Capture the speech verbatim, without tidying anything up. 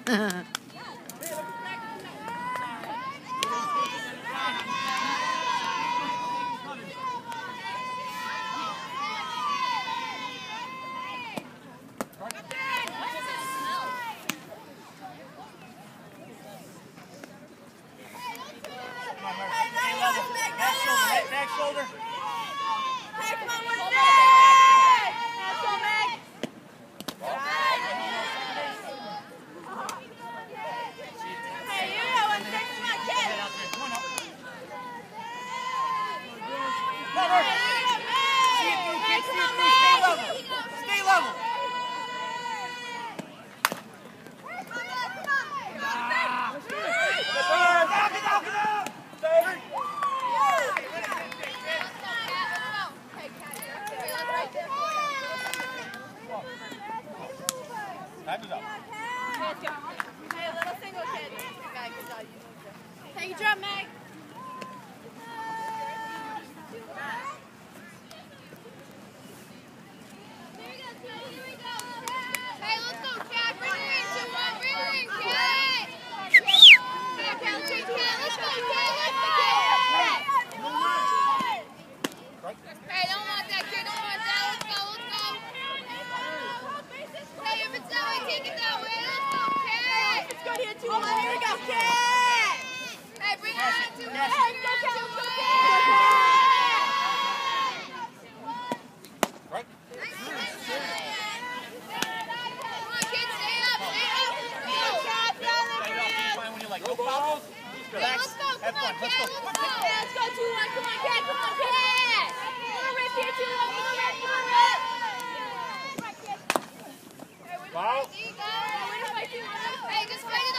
Back shoulder. Hey, come on, what's that? Let's go, Meg. Hey, you know what's next to my kid. Cover. See it through, kid. See it through. Stay level. Stay level. Time is up. Hey, a little single kid. Take a jump, Meg. Hey, let's go, Cat. Bring her into one. Bring her in, Cat. Cat, Cat, let's go, Cat. Let's go, Cat. Let's go. Hey, don't want that, kid. Don't want that. Let's go, let's go. Hey, if it's that way, take it that way. Let's go, Cat. Let's go here, too. Oh, here we go, Cat. Hey, bring her on to it. Bring her on to it. Right. Nice, nice, nice. Come on, kid, stay up, stay up. Go, Cat. Fine when you like. No balls. Relax. Let's go, Have come on, fun. Let's Cat. go. Let's go. Let's go, two one. Come on, Cat. Come on, Cat. Come on, Rick, here, two one. Come on, Cat. Come on, Rick. Wow. Hey, just fight